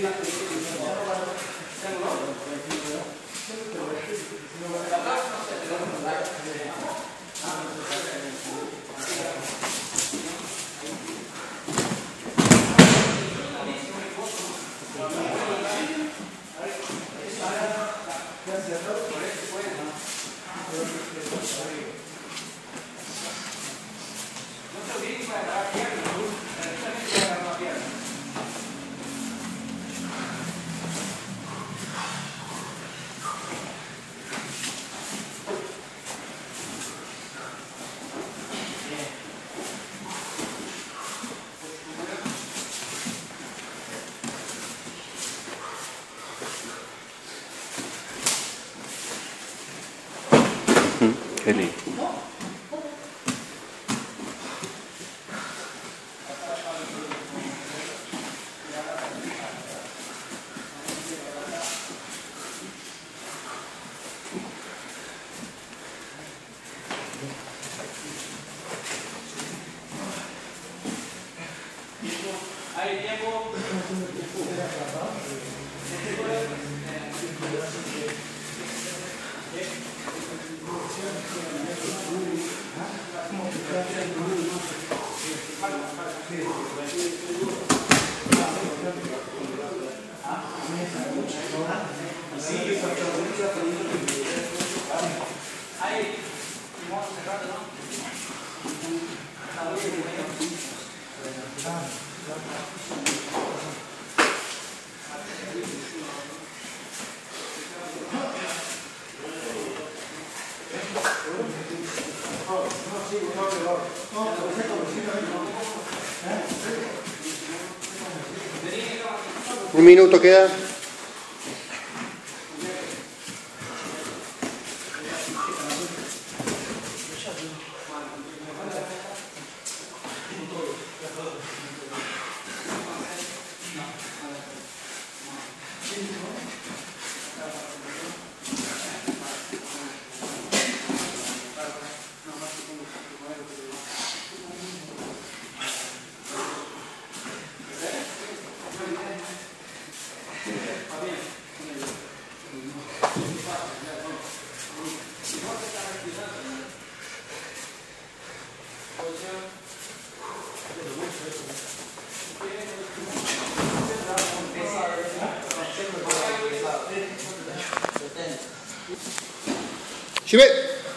Eli. Hay tiempo. Hay modo cerrado, ¿no? Un minuto queda. Si ve.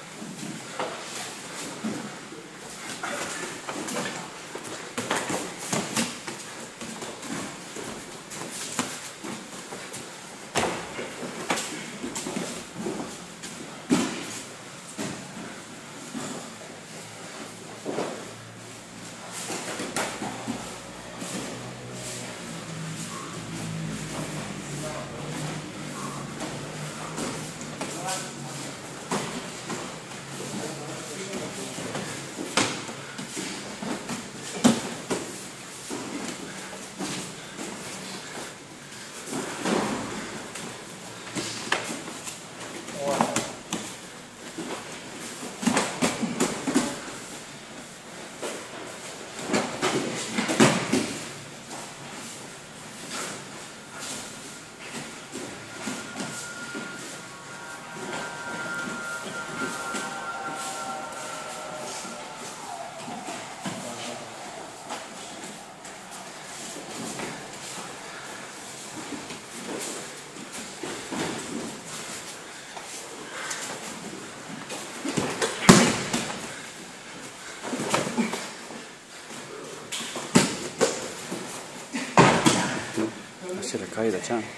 Se le cae da Chan.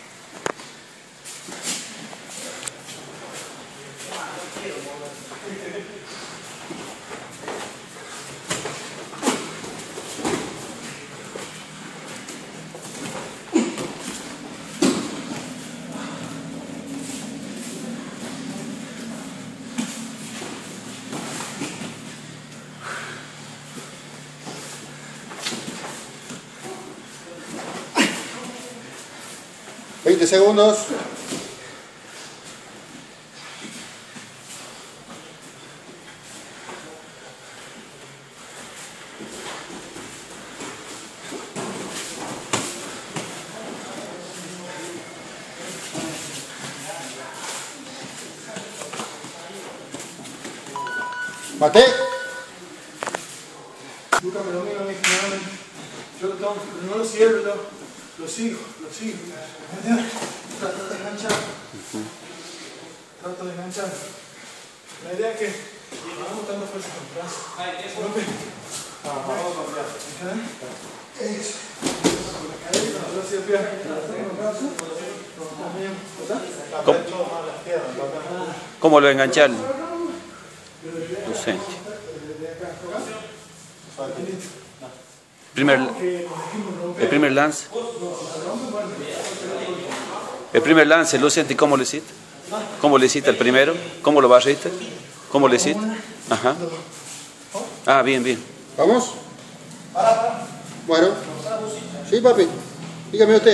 ¿20 segundos? Mate. Lucas me domina a mí finalmente. Yo lo tengo, no lo cierro, yo lo sigo. Trato de enganchar. La idea es que vamos dando fuerza con el brazo. Vamos a cambiar. Eso. Con la cadera, con la velocidad de pierna. Con el brazo. ¿Cómo lo enganchan? Docente. El primer lance. El primer lance, Lucente, ¿cómo lo hiciste? ¿Cómo le hiciste el primero? ¿Cómo lo barriste? ¿Cómo le hiciste? Ajá. Ah, bien. ¿Vamos? Bueno. Sí, papi. Dígame usted.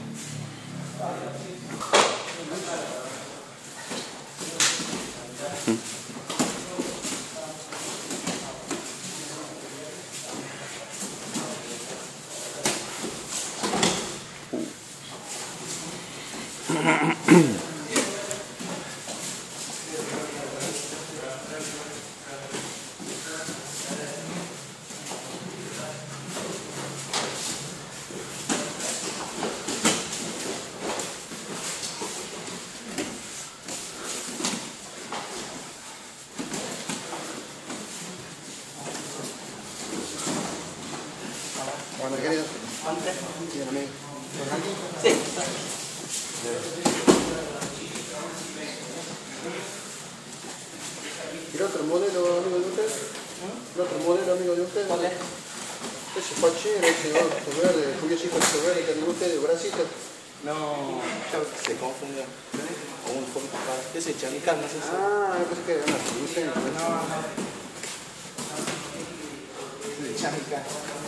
Bueno, querido. Bien, amigo. Sí. ¿Quiere otro modelo, amigo de usted? ¿Quiere otro modelo, amigo de usted? ¿Cuál es? Ese fachero, ese otro verde, curiosito ese verde que tiene usted de bracito. No, creo que se confunde con un poquito para. Ese chamical, no sé si. Ah, yo pensé que era una solución. No. El chamical.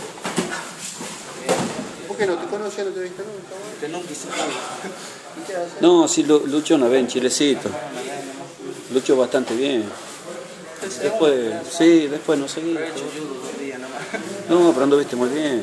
¿Por qué no te conocía, no te viste nunca? Que no quise ¿Y qué haces? No, sí, luchó una vez en Chilecito. Luchó bastante bien. Después no seguí. he hecho judo 2 días nomás. No, pero anduviste muy bien.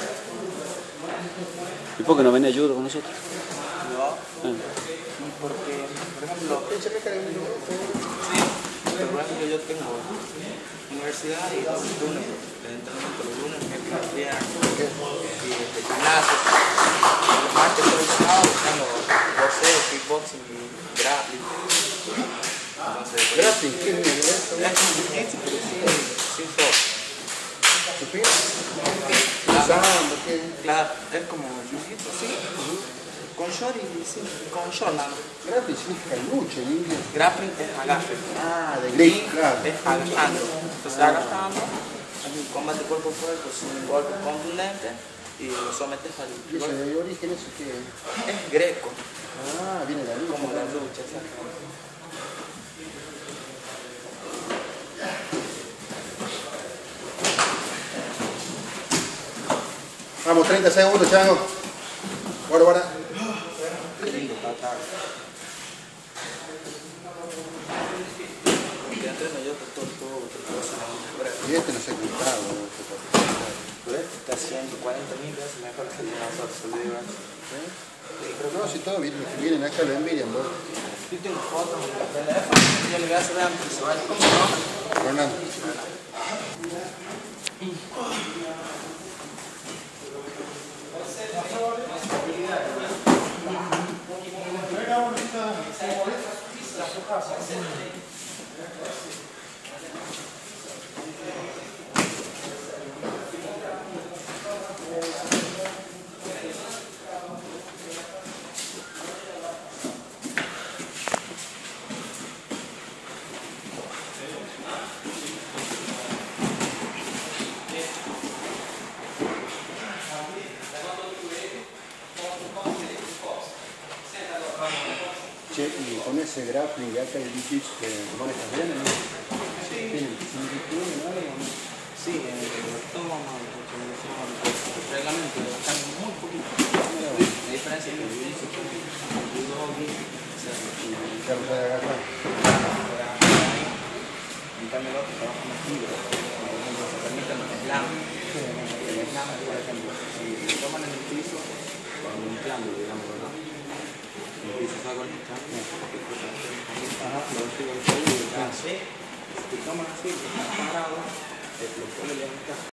¿Y por qué no venía a judo con nosotros? No, porque, por ejemplo, El chamical es un pero por ejemplo yo tengo universidad y los lunes, el entrenamiento los lunes, miércoles, viernes, y gimnasio. Los martes por el sábado estando boxeo, kickboxing y grappling. Entonces, grappling, ¿qué es eso? es un jiu-jitsu, pero sin force. Usando, ¿qué? Claro, es como jiu-jitsu, sí. Con short y sí, con short nada más. Grappling significa lucha en inglés. Grappling es agarre. Ah, de Grip grip, claro. es agachando. Entonces agachando, es un combate cuerpo a cuerpo, es un golpe contundente y lo sometes al ¿Y ese de origen eso qué es? Es greco, Ah, viene de la lucha. como la lucha, exacto. Vamos, 30 segundos, chango. Guarda. Qué lindo patada. Porque entreno yo todo, Y este no se contaba. pero este está 140.000 veces mejor que el de nosotros, el de Iván. Pero no, si todos vienen acá lo envidian, ¿no? Yo tengo fotos en el teléfono, yo le voy a hacer antes que se vaya como no. Fernando. Che, y con ese grappling acá el jiu-jitsu que manejas bien, ¿no? ¿Tienen similitud en algo o no? Sí, todo vamos a el reglamento, lo cambian muy poquito. La diferencia es que el jiu-jitsu tiene judo, o sea, Ya lo puede agarrar. en cambio el otro trabaja más libre. Por ejemplo, se permite el slam. El slam, por ejemplo, si lo toman en el piso, con un cambio, digamos, ¿no? En el piso saco el cambio, lo sigo el cuello y el brazo. Si tomas así, estás parado, lo puedes levantar.